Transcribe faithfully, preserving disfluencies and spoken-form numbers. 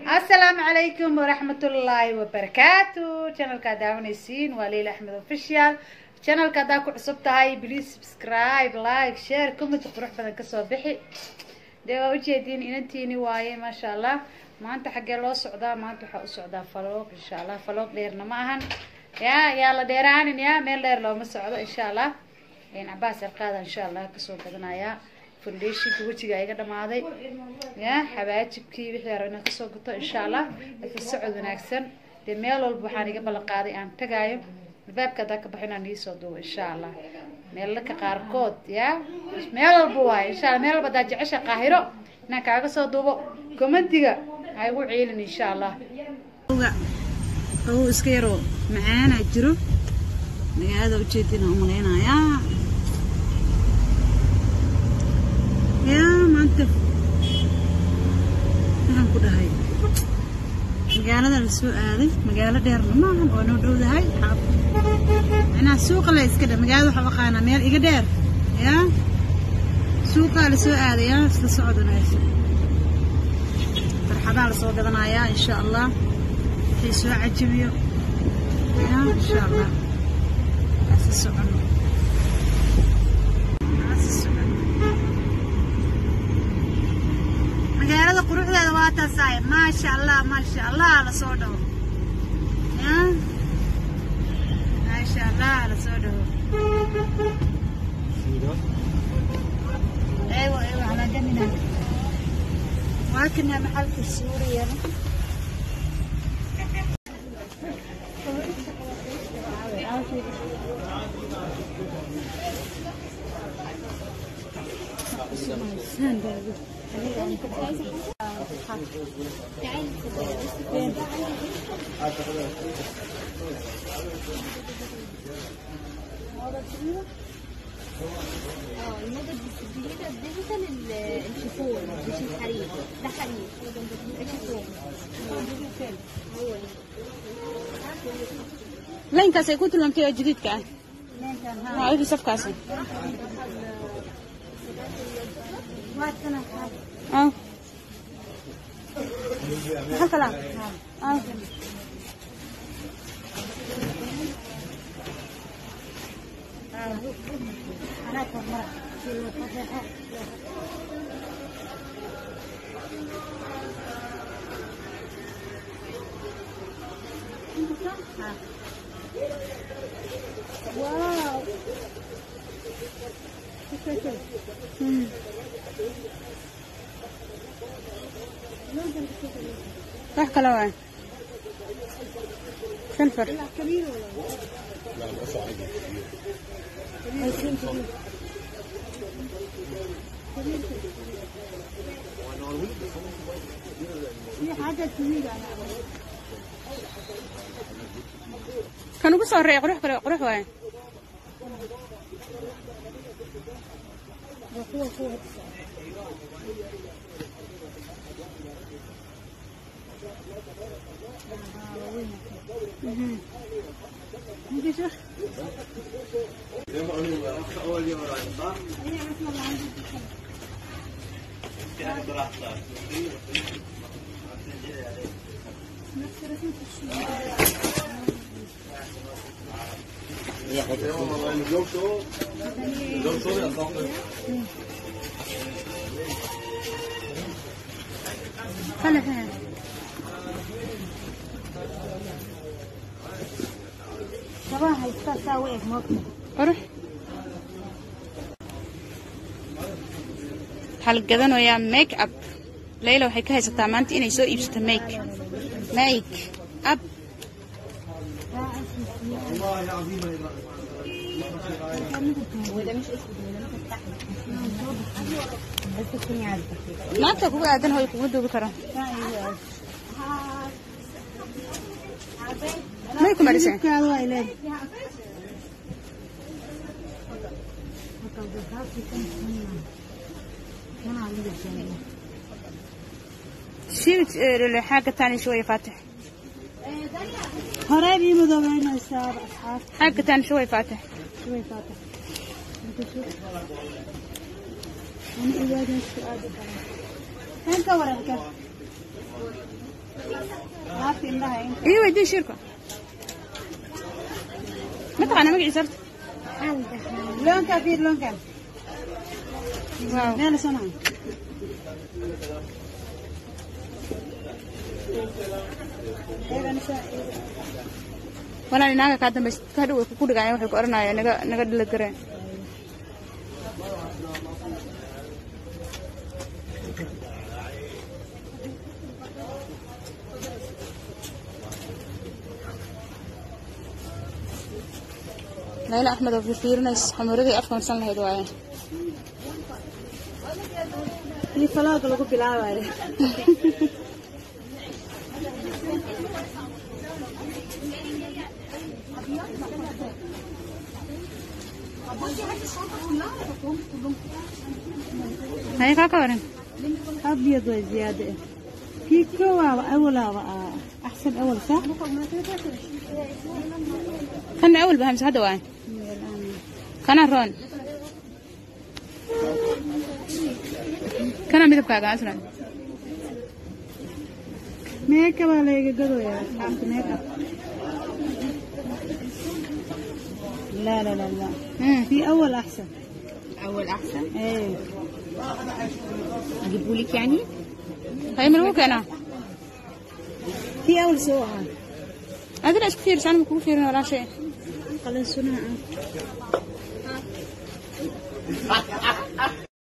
السلام عليكم ورحمة الله وبركاته. channel ka daawanaysiin waa Leila Ahmed official. channel ka daa ku cusub tahay please subscribe, like, share, comment qurux badan ka soo bixi. Dee waa u jeedin inantiini waaye ma sha Allah. Maanta xagee loo socdaa? Maanta waxa u socdaa vlog insha Allah. Vlog dheerna ma ahan. Ya yaa la dheeraanin ya meel dheer looma socdo insha Allah. Een Abbas Arqaada insha Allah ka soo gadanaya. foundation wajiga iga dhamaaday ya xabaajibkii wixii yarana ka soo gato insha Allah ka socod wanaagsan de meel walba waxaan iga ballan qaaday aan tagaayo albaabka da ka baxinaan ii soo duubo insha Allah meel la ka qaarkood ya meel walba waay insha Allah meel walba da jecesha qaahiro inaan kaaga soo duubo commentiga ay ugu ciilin insha Allah oo iska yaro macaana jiro magaalada u jeedina u maleynaya يا ما أنت نحن كده هاي مجالة السوق هذه مجالة دير ما هم ونودو ده هاي حاب أنا السوق اللي إسكده مجالة حبقانا ميل إقدر يا سوق السوق هذه يا السعود ناس فرحنا على سوق هذا يا إن شاء الله في سوق عجيبيو يا إن شاء الله بس السوق magaalada quruxdeeda waa taasay ma sha Allah ma sha Allah la soo dhaw ya ma sha Allah la soo dhaw ايوه ايوه على جنبنا وكنا محل في سوريا الموضة الجديدة الديجيتال الشيفون مش الحرير ده حرير الشيفون هو لين كاسة يكون تلمتي جديد كان ما أعرف صف كاسة اه هكذا اه واو امم راح كلاوي سنفر لا كبير ولا لا بس عادي في حاجة كبيرة كانوا بصور ريق روح روح وين خلي هنا صباح يستساوي موقف روح هل قدنوا يا ميك اب ليلى waxay ka haysataa maanta inay soo iibsato make make up والله العظيم وده مش اسمه ما تكون قاعدين هو يكون دوب كرام ما يكون مرسين شيل الحاجة الثانية شوية فاتح هرابي مدوين السابع حاجة ثانية شوية فاتح شوية فاتح انت شوف انا ايادي السؤال انت وراك ايوه دي شركه ما تقع انا مقعي صرت لون كبير لون كان واو لا لا سنة وانا ناقه كادن بس كادو ku dhigay waxay ku oranaya naga naga dhila gareen Layla Ahmed oo fiirinays xamaradii afkan san lahayd waaye ini falaaga lagu bilaabayo هاي كاكورن أبيض وزيادة كيكو أول أحسن أول صح؟ كان أول بهمس هذا واي كان رون كان ميدب كاغا أصلا ميك اب ولا يقدروا يا عم ميك اب لا لا لا لا امم في أول أحسن أول أحسن إيه أجيبه لك يعني هاي من ممكن أنا في أول سوها هذا ليش كثير سنة مكون كثير ولا شيء خلاص سنة